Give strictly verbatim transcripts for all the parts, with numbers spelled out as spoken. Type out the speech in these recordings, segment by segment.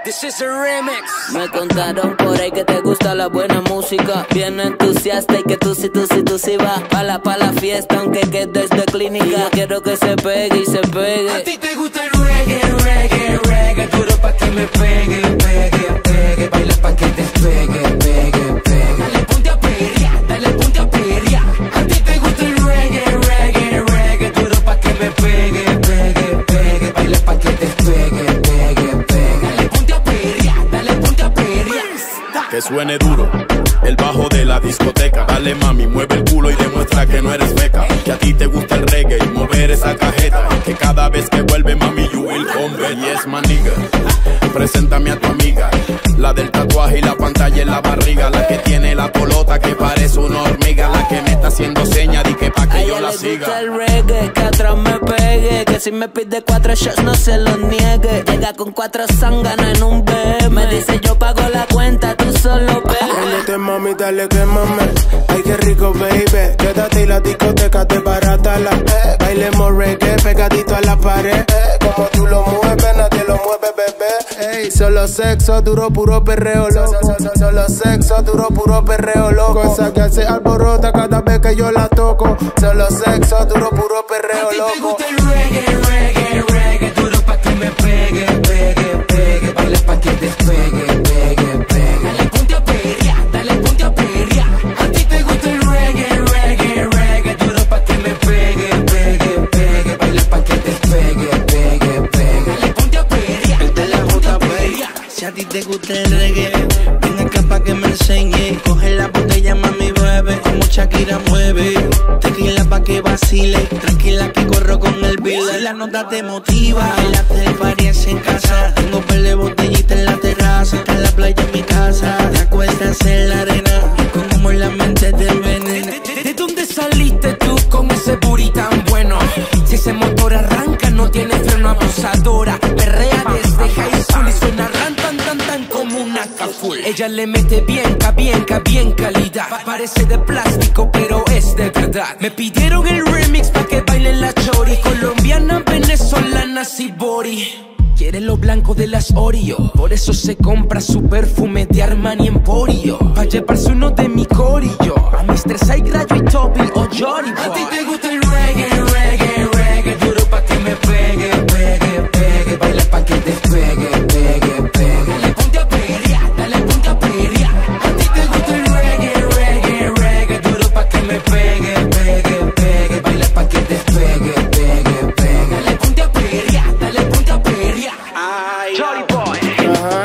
This is a remix. Me contaron por ahí que te gusta la buena música, bien entusiasta y que tú sí, tú sí, tú sí vas pa' la, pa' la fiesta aunque quedes de clínica. Quiero que se pegue y se pegue. A ti te gusta el reggae, reggae, reggae, duro pa' que me pegue, pegue, pegue. Baila pa' que te pegue, pegue, pegue. Dale ponte a perrear, dale ponte a perrear. A ti te gusta el reggae, reggae, reggae, duro pa' que me pegue, pegue, pegue. Baila pa' que te pegue, pegue, pegue. Dale ponte a perrear, dale ponte a perrear. Que suene duro el bajo de la discoteca. Dale mami, mueve el culo y demuestra que no eres beca. Que a ti te gusta el reggae y mover esa cajeta. Que cada vez que vuelve mami you will come back. Yes my nigga, preséntame a tu amiga, la del tatuaje y la pantalla en la barriga. La que tiene la colota que parece una hormiga. La que me está haciendo señas y que pa' que yo la siga. A ella le gusta el reggae, que atrás me pegue. Que si me pide cuatro shots no se los niegue. Llega con cuatro zánganas en un B M. Me dice yo pago la cuenta, tú solo ve. Prendete mami, dale que mame. Ay qué rico baby. Quédate y la discoteca te barata la eh. Bailemos reggae pegadito a la pared eh. Como tú lo mueves, nadie lo mueve bebé. Ey, solo sexo, duro, puro perreo loco. Solo sexo, duro, puro perreo loco. Esa que se alborota cada vez que yo la toco. Solo sexo, duro, puro perreo loco. A ti te gusta el reggae, reggae, reggae, duro pa' que me pegue, pegue, pegue. Baila pa' que te pegue, pegue, pegue. Dale ponte a perrear, dale ponte a perrear. A ti te gusta el reggae, reggae, reggae, duro pa' que me pegue, pegue, pegue. Baila pa' que te pegue, pegue, pegue. Dale ponte a perrear, el de la J P. Si a ti te gusta el reggae, ven acá pa' que me enseñe. Coge la botella, mami, bebe, como Shakira mueve. Tequila pa' que vacile, tranquila que corro con el beat. Si la nota te motiva, bailate el party en casa. Tengo par de botellitas en la terraza, está en la playa en mi casa. Te acuestas en la arena, con humo en la mente te envenena. ¿De, de, de dónde saliste tú con ese booty tan bueno? Si ese motor arranca no tiene freno, abusadora. Perrea desde high school y suena ran tan tan tan como una cafull. Ella le mete bien, ca bien, ca bien calidad. Pa parece de plástico pero es de verdad. Me pidieron el remix pa que bailen la chori. Colombiana, venezolana, Sibori. Quiere lo blanco de las Oreo, por eso se compra su perfume de Armani Emporio. Pa' llevarse uno de mi corillo, a mister Sai, Grayo y Toby o Jory Boy. A ti te gusta el reggae, reggae, reggae, duro pa' que me pegue, pegue, pegue. Baila pa' que te pegue, pegue, pegue. Dale ponte a perrear, dale ponte a perrear. A ti te gusta el reggae, reggae, reggae, duro pa' que me pegue, pegue, pegue. Baila pa' que te pegue, pegue, pegue. Dale ponte a perrear, dale ponte a perrear. Jory Boy, Ajá.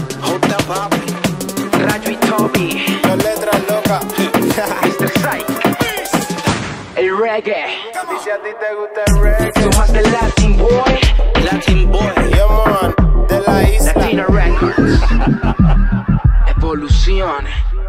J Papi, Rayo y Toby, Las letras locas. mister Sai, el reggae. Y si a ti te gusta el reggae, Tú más de Latin Boy, Latin Boy. yeah man, de la isla. Latina Records. Evolución.